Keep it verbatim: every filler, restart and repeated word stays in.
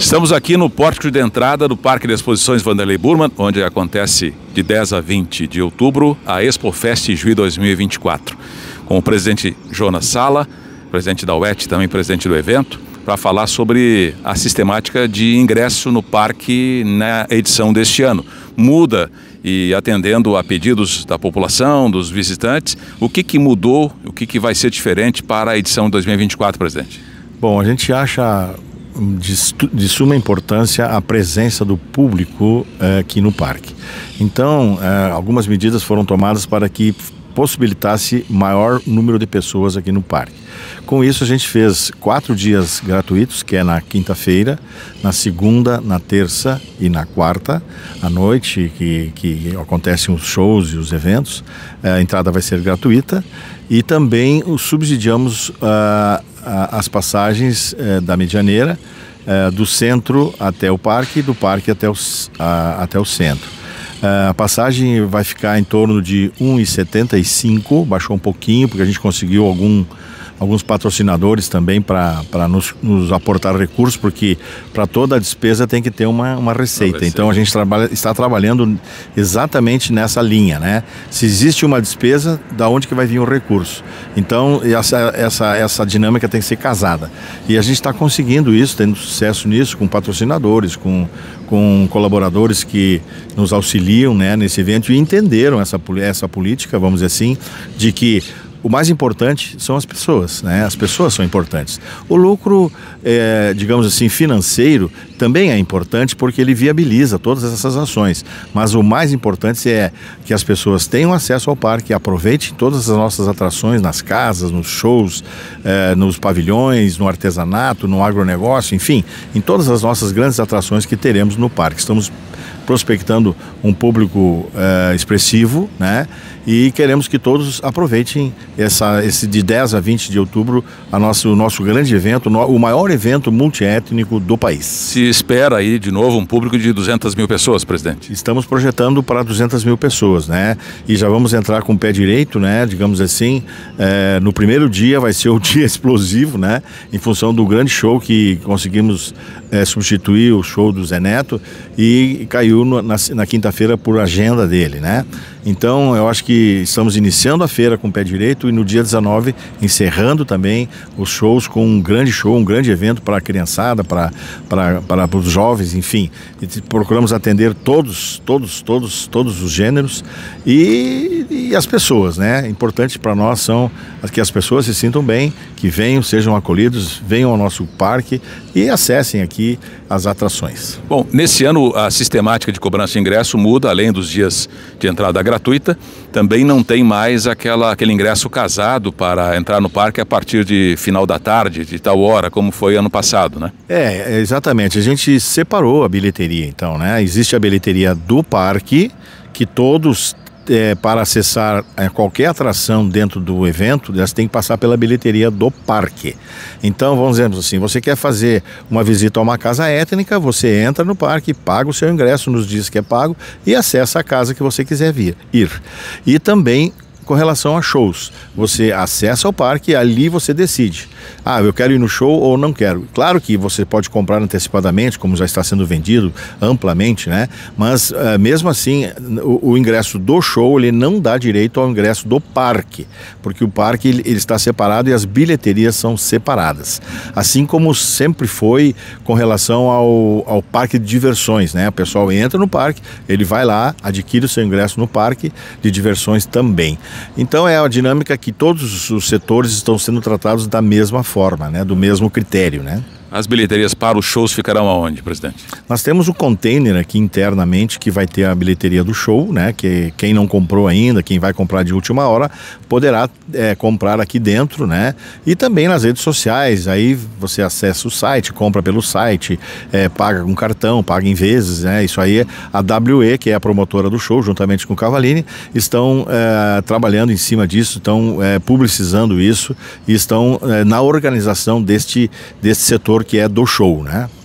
Estamos aqui no pórtico de entrada do Parque de Exposições Wanderley Burmann, onde acontece de dez a vinte de outubro a ExpoFest Juí dois mil e vinte e quatro, com o presidente Jonas Sala, presidente da U E T, também presidente do evento, para falar sobre a sistemática de ingresso no parque na edição deste ano. Muda e atendendo a pedidos da população, dos visitantes, o que, que mudou, o que, que vai ser diferente para a edição dois mil e vinte e quatro, presidente? Bom, a gente acha de, de suma importância a presença do público eh, aqui no parque. Então, eh, algumas medidas foram tomadas para que possibilitasse maior número de pessoas aqui no parque. Com isso, a gente fez quatro dias gratuitos, que é na quinta-feira, na segunda, na terça e na quarta à noite, que, que acontecem os shows e os eventos. A entrada vai ser gratuita e também subsidiamos uh, as passagens uh, da Medianeira, uh, do centro até o parque e do parque até o, uh, até o centro. A passagem vai ficar em torno de um real e setenta e cinco centavos, baixou um pouquinho, porque a gente conseguiu algum, alguns patrocinadores também para nos, nos aportar recursos, porque para toda a despesa tem que ter uma, uma receita. receita. Então a gente trabalha, está trabalhando exatamente nessa linha, né? Se existe uma despesa, da onde que vai vir o recurso? Então essa, essa, essa dinâmica tem que ser casada. E a gente está conseguindo isso, tendo sucesso nisso, com patrocinadores, com, com colaboradores que nos auxiliam, né, nesse evento e entenderam essa, essa política, vamos dizer assim, de que o mais importante são as pessoas, né? As pessoas são importantes. O lucro, é, digamos assim, financeiro também é importante porque ele viabiliza todas essas ações. Mas o mais importante é que as pessoas tenham acesso ao parque, aproveitem todas as nossas atrações nas casas, nos shows, é, nos pavilhões, no artesanato, no agronegócio, enfim, em todas as nossas grandes atrações que teremos no parque. Estamos prospectando um público é, expressivo, né? E queremos que todos aproveitem essa, esse de dez a vinte de outubro, a nosso, o nosso grande evento, o maior evento multiétnico do país. Se espera aí de novo um público de duzentas mil pessoas, presidente? Estamos projetando para duzentas mil pessoas, né? E já vamos entrar com o pé direito, né? Digamos assim, é, no primeiro dia vai ser o dia explosivo, né? Em função do grande show que conseguimos é, substituir o show do Zé Neto e caiu no, na, na quinta-feira por agenda dele, né? Então eu acho que estamos iniciando a feira com o pé direito e no dia dezenove encerrando também os shows com um grande show, um grande evento para a criançada, para, para, para os jovens, enfim. E procuramos atender todos, todos, todos, todos os gêneros e, e as pessoas, né? Importante para nós são que as pessoas se sintam bem, que venham, sejam acolhidos, venham ao nosso parque e acessem aqui as atrações. Bom, nesse ano a sistemática de cobrança de ingresso muda, além dos dias de entrada gratuita, também não tem mais aquela, aquele ingresso casado para entrar no parque a partir de final da tarde, de tal hora, como foi ano passado, né? É, exatamente. A gente separou a bilheteria, então, né? Existe a bilheteria do parque, que todos... É, para acessar é, qualquer atração dentro do evento, elas têm que passar pela bilheteria do parque. Então, vamos dizer assim, você quer fazer uma visita a uma casa étnica, você entra no parque, paga o seu ingresso nos dias que é pago e acessa a casa que você quiser vir, ir. E também com relação a shows, você acessa o parque e ali você decide. Ah, eu quero ir no show ou não quero. Claro que você pode comprar antecipadamente, como já está sendo vendido amplamente, né? Mas uh, mesmo assim, o, o ingresso do show, ele não dá direito ao ingresso do parque, porque o parque ele, ele está separado e as bilheterias são separadas. Assim como sempre foi com relação ao, ao parque de diversões, né? O pessoal entra no parque, ele vai lá, adquire o seu ingresso no parque de diversões também. Então é a dinâmica que todos os setores estão sendo tratados da mesma forma, né? Do mesmo critério, né? As bilheterias para os shows ficarão aonde, presidente? Nós temos o container aqui internamente que vai ter a bilheteria do show, né? Que quem não comprou ainda, quem vai comprar de última hora, poderá é, comprar aqui dentro, né? E também nas redes sociais, aí você acessa o site, compra pelo site, é, paga com cartão, paga em vezes, né? Isso aí, a W E, que é a promotora do show, juntamente com o Cavallini, estão é, trabalhando em cima disso, estão é, publicizando isso e estão é, na organização deste, deste setor que é do show, né?